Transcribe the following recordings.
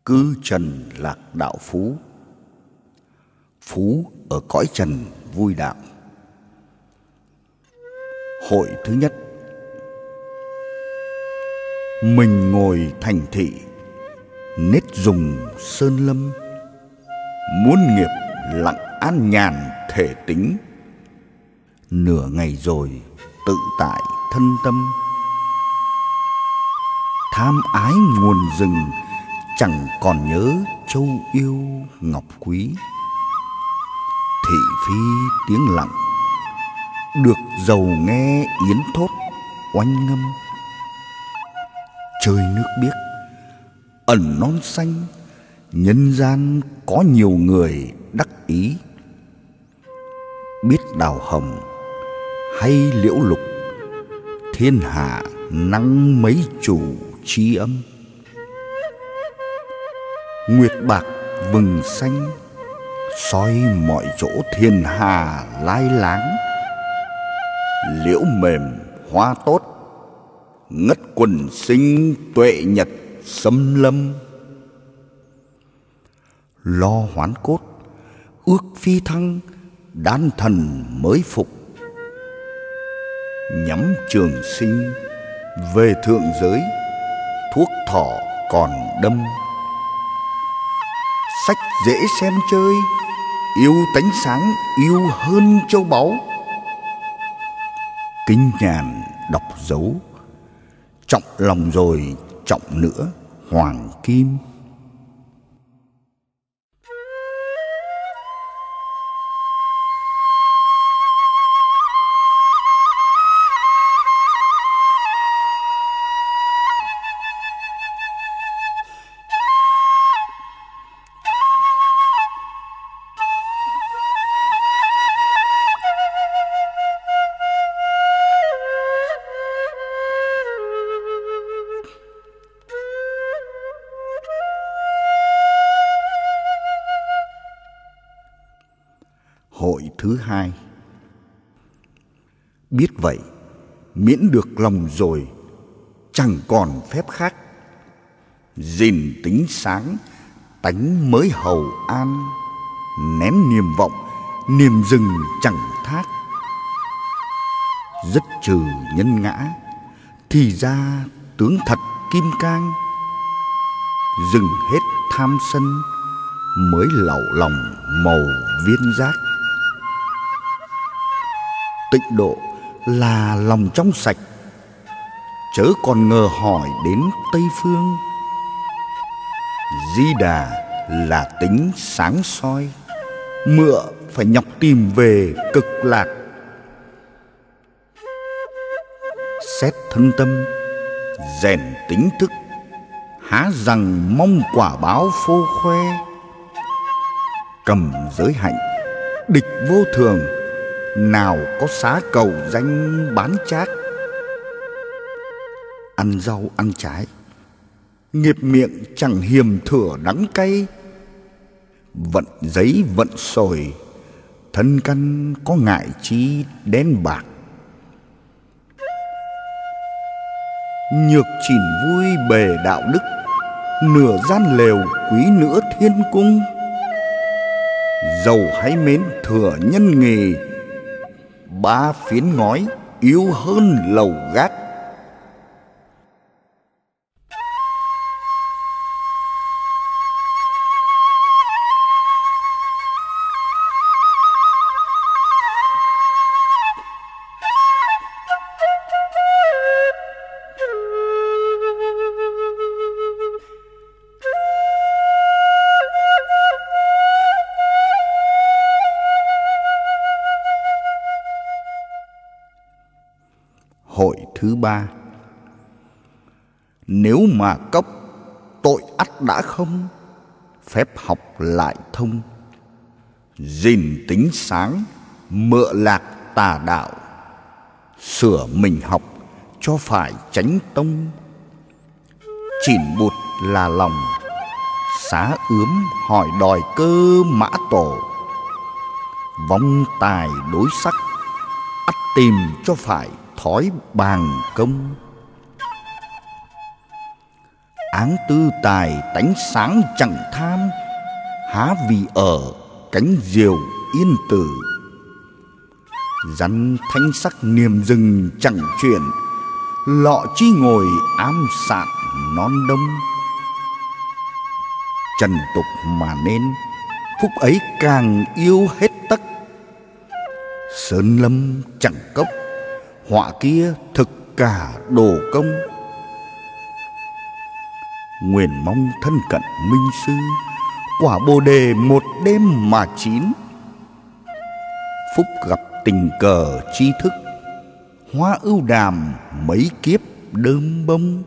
Cư trần lạc đạo phú, phú ở cõi trần vui đạo. Hội thứ nhất. Mình ngồi thành thị, nết dùng sơn lâm, muốn nghiệp lặng an nhàn thể tính. Nửa ngày rồi tự tại thân tâm, tham ái nguồn rừng, chẳng còn nhớ châu yêu ngọc quý. Thị phi tiếng lặng, được dầu nghe yến thốt oanh ngâm. Trời nước biếc, ẩn non xanh, nhân gian có nhiều người đắc ý. Biết đào hồng hay liễu lục, thiên hạ năng mấy chủ tri âm. Nguyệt bạc vừng xanh, soi mọi chỗ thiên hà lai láng. Liễu mềm hoa tốt, ngất quần sinh tuệ nhật xâm lâm. Lo hoán cốt, ước phi thăng, đan thần mới phục. Nhắm trường sinh, về thượng giới, thuốc thọ còn đâm. Sách dễ xem chơi, yêu tánh sáng yêu hơn châu báu. Kinh nhàn đọc dấu, trọng lòng rồi trọng nữa hoàng kim. Hội thứ hai. Biết vậy, miễn được lòng rồi, chẳng còn phép khác. Gìn tính sáng, tánh mới hầu an. Nén niềm vọng, niềm rừng chẳng thác. Dứt trừ nhân ngã, thì ra tướng thật kim cang. Dừng hết tham sân, mới lậu lòng màu viên giác. Tịnh độ là lòng trong sạch, chớ còn ngờ hỏi đến Tây Phương. Di Đà là tính sáng soi, mựa phải nhọc tìm về cực lạc. Xét thân tâm, rèn tính thức, há rằng mong quả báo phô khoe. Cầm giới hạnh, địch vô thường, nào có xá cầu danh bán chác. Ăn rau ăn trái, nghiệp miệng chẳng hiềm thửa đắng cay. Vận giấy vận sồi, thân căn có ngại chi đen bạc. Nhược chỉn vui bề đạo đức, nửa gian lều quý nữa thiên cung. Dầu hay mến thừa nhân nghề, ba phiến ngói yếu hơn lầu gác. Hội thứ ba. Nếu mà cốc, tội ắt đã không, phép học lại thông. Gìn tính sáng, mựa lạc tà đạo, sửa mình học cho phải chánh tông. Chỉn bụt là lòng, xá ướm hỏi đòi cơ mã tổ. Vong tài đối sắc, ắt tìm cho phải thói bàng công. áng tư tài tánh sáng chẳng tham, há vì ở cánh diều yên tử. Rắn thanh sắc niềm rừng chẳng chuyển, lọ chi ngồi ám sạn non đông. Trần tục mà nên, phúc ấy càng yêu hết tất. Sơn lâm chẳng cốc, họa kia thực cả đồ công. Nguyện mong thân cận minh sư, quả bồ đề một đêm mà chín. Phúc gặp tình cờ tri thức, hoa ưu đàm mấy kiếp đơm bông.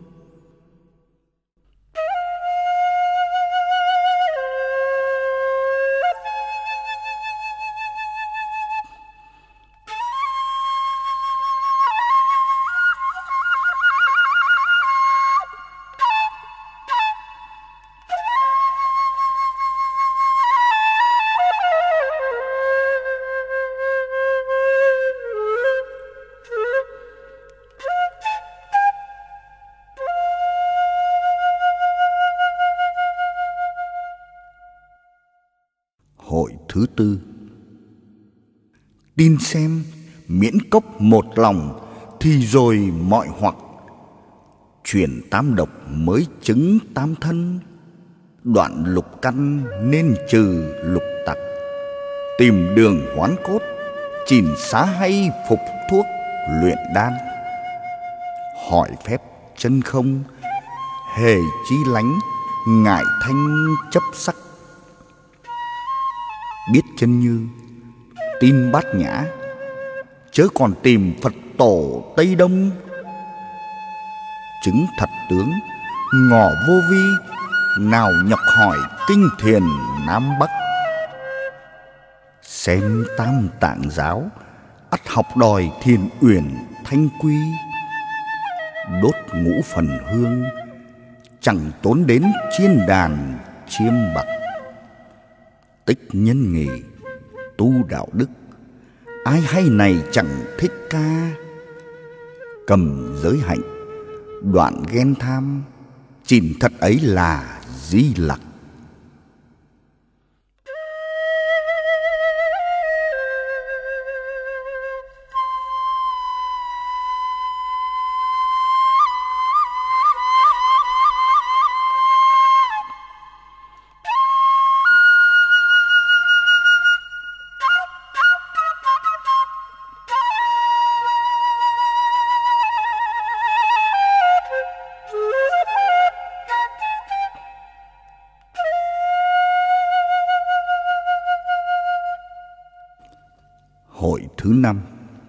Hội thứ tư. Tin xem miễn cốc một lòng, thì rồi mọi hoặc. Chuyển tam độc mới chứng tam thân, đoạn lục căn nên trừ lục tặc. Tìm đường hoán cốt, chìm xá hay phục thuốc luyện đan. Hỏi phép chân không, hề chi lánh ngại thanh chấp sắc. Biết chân như, tin bát nhã, chớ còn tìm Phật tổ Tây Đông. Chứng thật tướng, ngỏ vô vi, nào nhập hỏi kinh thiền Nam Bắc. Xem tam tạng giáo, ắt học đòi thiền uyển thanh quy. Đốt ngũ phần hương, chẳng tốn đến chiên đàn chiêm bạc. Tích nhân nghị, tu đạo đức, ai hay này chẳng thích ca. Cầm giới hạnh, đoạn ghen tham, chìm thật ấy là Di Lặc. Hội thứ năm.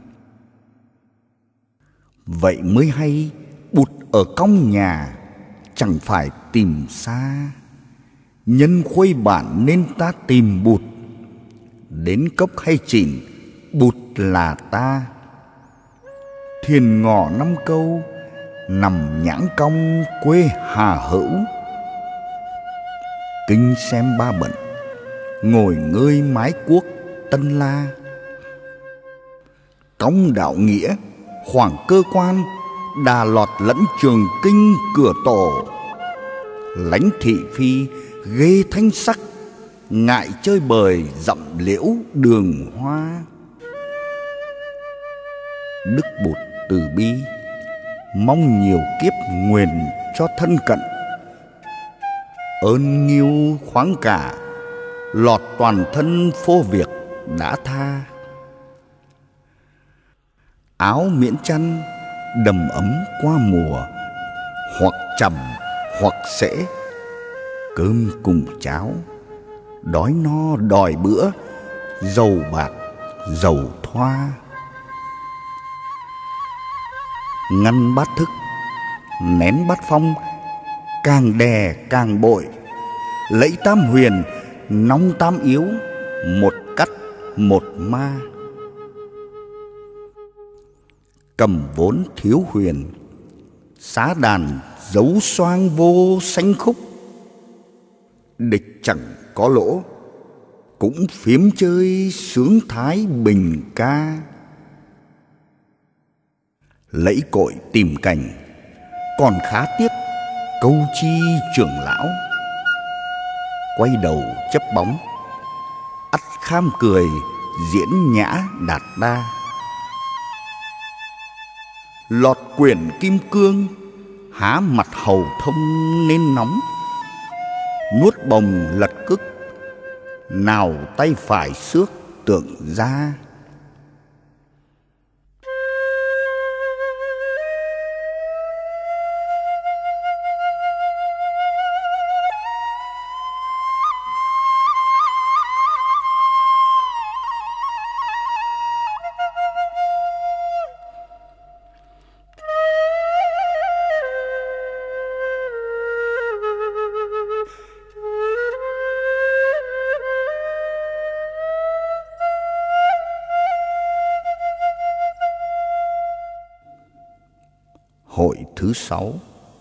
Vậy mới hay, bụt ở cong nhà, chẳng phải tìm xa. Nhân khuây bản nên ta tìm bụt, đến cốc hay chỉnh, bụt là ta. Thiền ngỏ năm câu, nằm nhãng cong quê Hà Hữu. Kinh xem ba bận, ngồi ngơi mái cuốc Tân La. Cống đạo nghĩa, khoảng cơ quan, đà lọt lẫn trường kinh cửa tổ. Lánh thị phi, ghê thanh sắc, ngại chơi bời dặm liễu đường hoa. Đức Bụt từ bi, mong nhiều kiếp nguyền cho thân cận. Ơn nghiêu khoáng cả, lọt toàn thân phô việc đã tha. Áo miễn chăn, đầm ấm qua mùa, hoặc chầm hoặc sễ. Cơm cùng cháo, đói no đòi bữa, dầu bạc dầu thoa. Ngăn bát thức, nén bát phong, càng đè càng bội. Lẫy tam huyền, nóng tam yếu, một cắt một ma. Cầm vốn thiếu huyền, xá đàn dấu xoang vô sanh khúc. Địch chẳng có lỗ, cũng phiếm chơi sướng thái bình ca. Lẫy cội tìm cảnh, còn khá tiếc, câu chi trưởng lão. Quay đầu chấp bóng, ắt kham cười diễn nhã đạt đa. Lọt quyển kim cương, há mặt hầu thông nên nóng. Nuốt bồng lật cức, nào tay phải xước tượng ra. Hội thứ 6.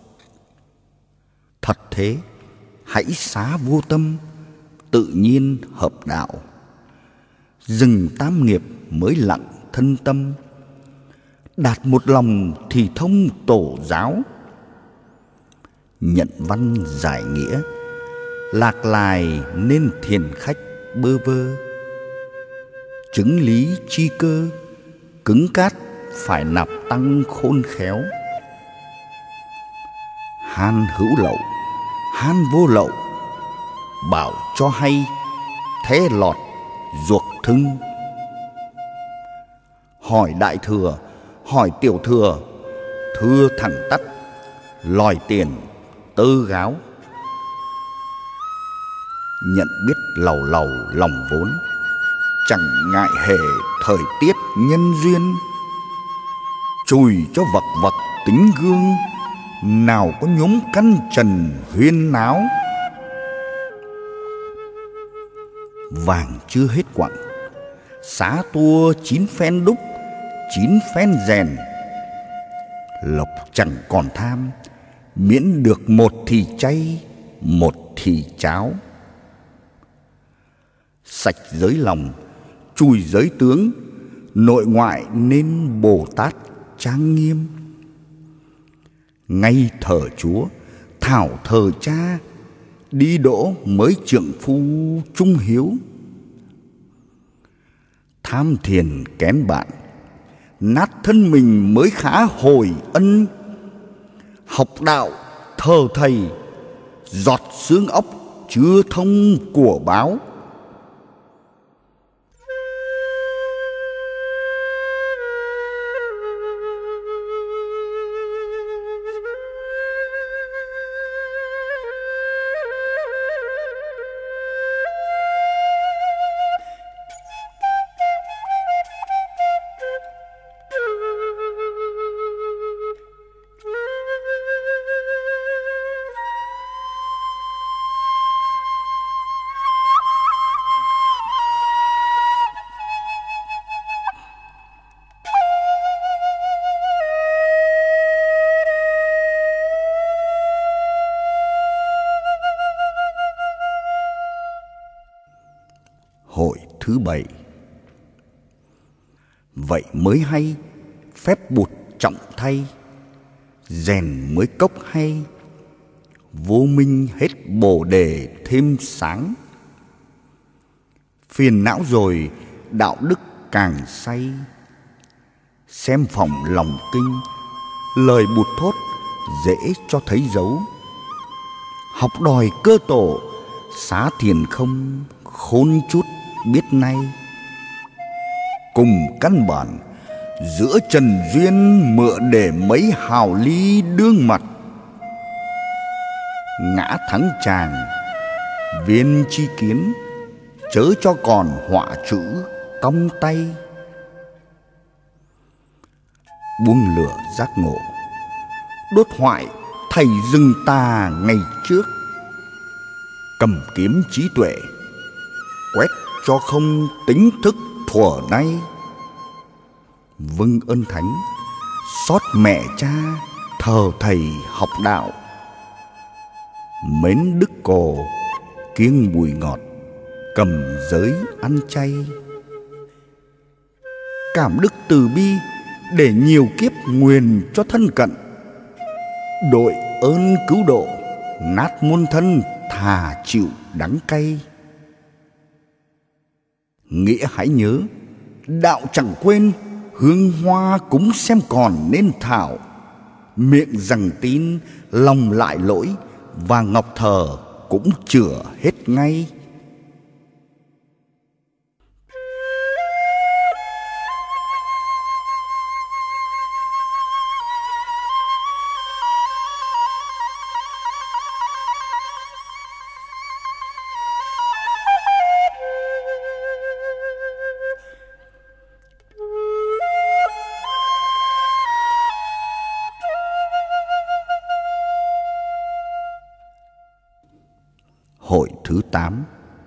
Thật thế, hãy xá vô tâm, tự nhiên hợp đạo. Dừng tam nghiệp mới lặng thân tâm, đạt một lòng thì thông tổ giáo. Nhận văn giải nghĩa, lạc lại nên thiền khách bơ vơ. Chứng lý chi cơ, cứng cát phải nạp tăng khôn khéo. Han hữu lậu, han vô lậu, bảo cho hay, thế lọt ruột thưng. Hỏi đại thừa, hỏi tiểu thừa, thưa thẳng tắt, lòi tiền, tơ gáo. Nhận biết lầu lầu lòng vốn, chẳng ngại hề thời tiết nhân duyên. Chùi cho vật vật tính gương, nào có nhóm căn trần huyên náo. Vàng chưa hết quặng, xá tua 9 phen đúc, 9 phen rèn. Lộc chẳng còn tham, miễn được một thì chay, một thì cháo. Sạch giới lòng, chùi giới tướng, nội ngoại nên Bồ Tát trang nghiêm. Ngay thờ Chúa, thảo thờ cha, đi đỗ mới trượng phu trung hiếu. Tham thiền kén bạn, nát thân mình mới khá hồi ân. Học đạo thờ thầy, giọt xương ốc chưa thông của báo. Hội thứ 7. Vậy mới hay, phép bụt trọng thay, rèn mới cốc hay, vô minh hết bồ đề thêm sáng. Phiền não rồi đạo đức càng say, xem phỏng lòng kinh, lời bụt thốt dễ cho thấy dấu. Học đòi cơ tổ, xá thiền không, khôn chút biết nay. Cùng căn bản, giữa trần duyên mựa để mấy hào ly đương mặt. Ngã thắng chàng, viên chi kiến, chớ cho còn họa chữ cong tay. Buông lửa giác ngộ, đốt hoại thầy rừng ta ngày trước. Cầm kiếm trí tuệ, quét cho không tính thức thuở nay. Vâng ơn thánh, xót mẹ cha, thờ thầy học đạo. Mến đức cồ, kiêng bùi ngọt, cầm giới ăn chay. Cảm đức từ bi, để nhiều kiếp nguyền cho thân cận. Đội ơn cứu độ, nát muôn thân thà chịu đắng cay. Nghĩa hãy nhớ, đạo chẳng quên, hương hoa cúng xem còn nên thảo. Miệng rằng tin, lòng lại lỗi, và ngọc thờ cũng chữa hết ngay. Hội thứ 8.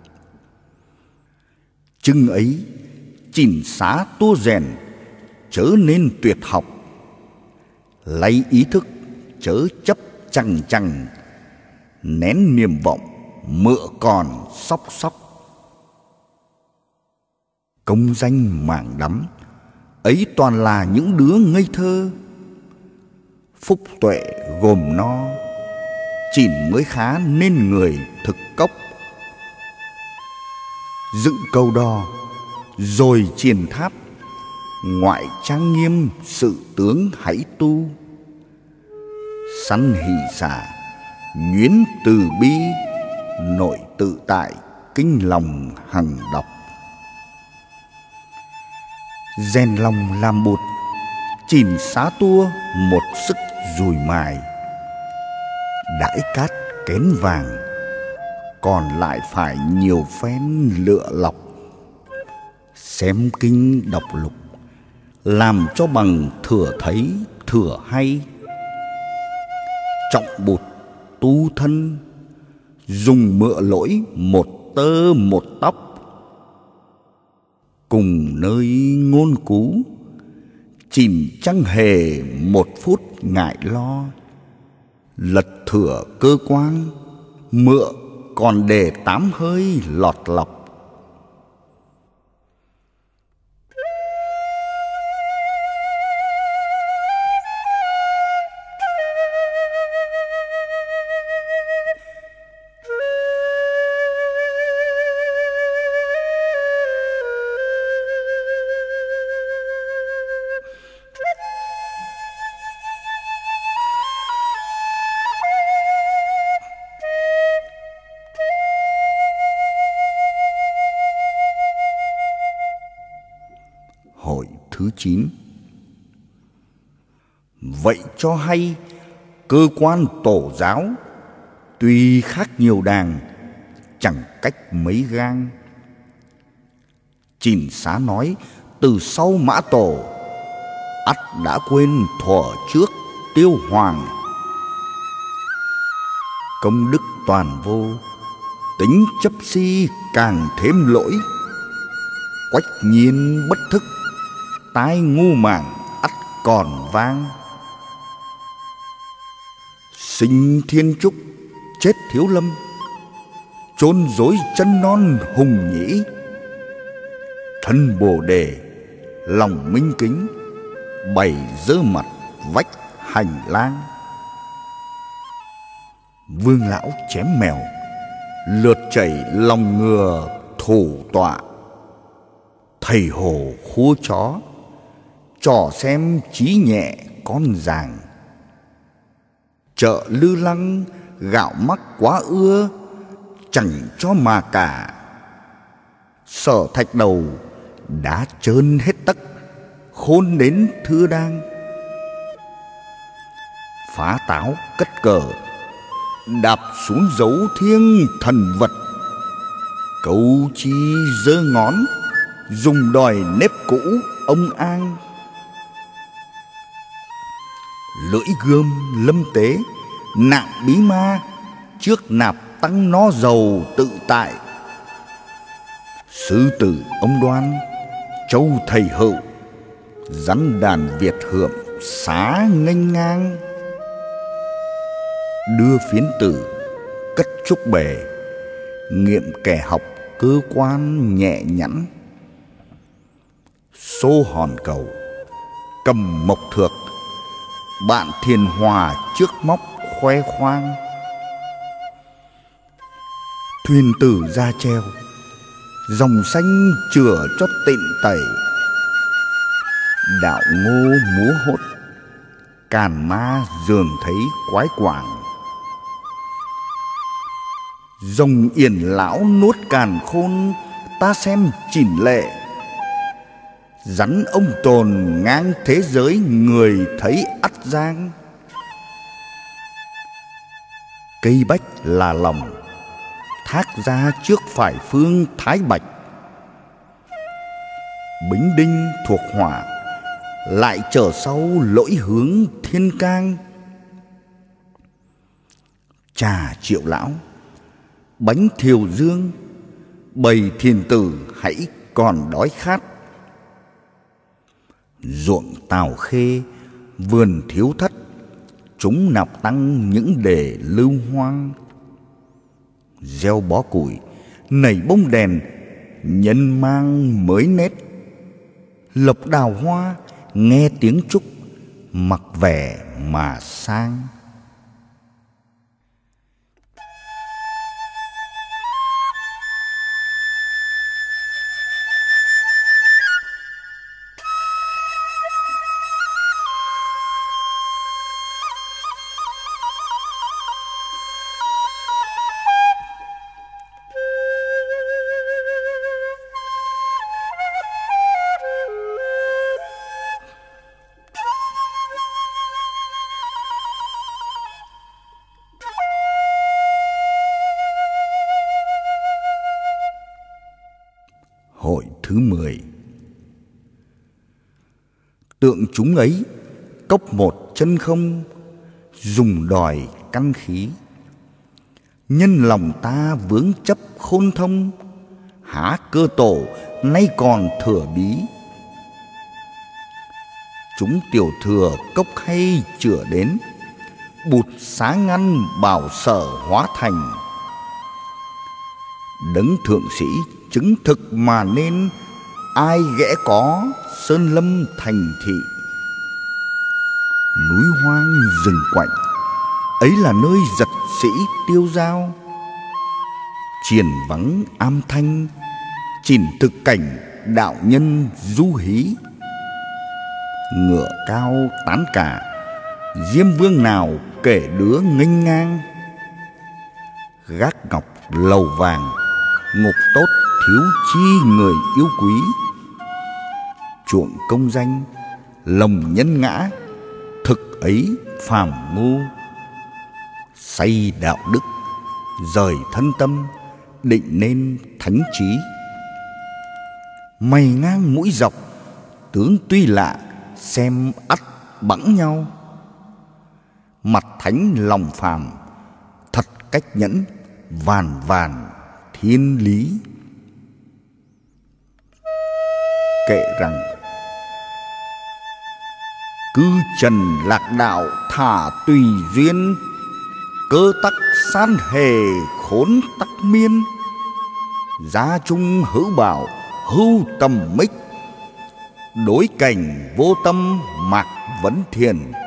Chừng ấy, chỉnh xá tua rèn, chớ nên tuyệt học. Lấy ý thức, chớ chấp chằng chằng, nén niềm vọng, mựa còn sóc sóc. Công danh mảng đắm, ấy toàn là những đứa ngây thơ. Phúc tuệ gồm no, chỉn mới khá nên người thực cốc. Dựng cầu đo, rồi triền tháp, ngoại trang nghiêm sự tướng hãy tu. Săn hỷ xả, nhuyến từ bi, nội tự tại kinh lòng hằng đọc. Rèn lòng làm bột, chỉn xá tua một sức dùi mài. Đãi cát kén vàng, còn lại phải nhiều phen lựa lọc. Xem kinh đọc lục, làm cho bằng thừa thấy thừa hay. Trọng bột tu thân, dùng mựa lỗi một tơ một tóc. Cùng nơi ngôn cú, chìm chẳng hề một phút ngại lo. Lật thửa cơ quan, mựa còn để 8 hơi lọt lọc. Hội thứ 9. Vậy cho hay, cơ quan tổ giáo tuy khác nhiều đàng, chẳng cách mấy gang. Chỉn xá nói từ sau Mã Tổ, ắt đã quên thuở trước Tiêu Hoàng. Công đức toàn vô, tính chấp si càng thêm lỗi. Quách nhiên bất thức, tai ngu màng ắt còn vang. Sinh thiên trúc, chết thiếu lâm, chôn rối chân non hùng nhĩ. Thân bồ đề, lòng minh kính, bày dơ mặt vách hành lang. Vương lão chém mèo, lượt chảy lòng ngừa thủ tọa. Thầy hồ khua chó, trò xem trí nhẹ con ràng. Chợ Lư Lăng, gạo mắc quá ưa, chẳng cho mà cả. Sở Thạch Đầu, đá trơn hết tấc, khôn đến thưa đang. Phá táo cất cờ, đạp xuống dấu thiêng thần vật. Câu chi giơ ngón, dùng đòi nếp cũ ông an. Lưỡi gươm lâm tế, nạng bí ma, trước nạp tăng nó giàu tự tại. Sư tử ông Đoan, châu thầy hậu, rắn đàn Việt hượm xá nghênh ngang. Đưa phiến tử, cất trúc bể, nghiệm kẻ học cơ quan nhẹ nhẵn. Xô hòn cầu, cầm mộc thược, bạn thiền hòa trước móc khoe khoang. Thuyền tử ra treo, dòng xanh chừa cho tịnh tẩy. Đạo ngô múa hốt, càn ma dường thấy quái quảng. Rồng yển lão nuốt càn khôn, ta xem chỉn lệ. Rắn ông tồn ngang thế giới, người thấy ắt giang. Cây bách là lòng, thác ra trước phải phương Thái Bạch. Bính đinh thuộc hỏa, lại trở sau lỗi hướng Thiên Cang. Trà Triệu lão, bánh Thiều Dương, bầy thiền tử hãy còn đói khát. Ruộng Tào Khê, vườn Thiếu Thất, chúng nạp tăng những đề lưu hoang. Gieo bó củi, nảy bông đèn, nhân mang mới nét. Lộc đào hoa, nghe tiếng trúc, mặc vẻ mà sang. Hội thứ 10. Tượng chúng ấy, cốc một chân không, dùng đòi căn khí. Nhân lòng ta vướng chấp khôn thông, há cơ tổ nay còn thừa bí. Chúng tiểu thừa cốc hay chữa đến, bụt xá ngăn bảo sở hóa thành. Đấng thượng sĩ chứng thực mà nên, ai ghẽ có sơn lâm thành thị. Núi hoang rừng quạnh, ấy là nơi giật sĩ tiêu dao. Triền vắng am thanh, chìm thực cảnh đạo nhân du hí. Ngựa cao tán cả, diêm vương nào kể đứa nghênh ngang. Gác ngọc lầu vàng, ngục tốt thiếu chi người yêu quý. Chuộng công danh, lồng nhân ngã, thực ấy phàm ngu. Say đạo đức, rời thân tâm, định nên thánh trí. Mày ngang mũi dọc, tướng tuy lạ, xem ắt bẵng nhau. Mặt thánh lòng phàm, thật cách nhẫn, vàn vàn thiên lý. Kệ rằng cư trần lạc đạo thả tùy duyên, cơ tắc san hề khốn tắc miên. Gia trung hữu bảo hưu tầm mích, đối cảnh vô tâm mạc vấn thiền.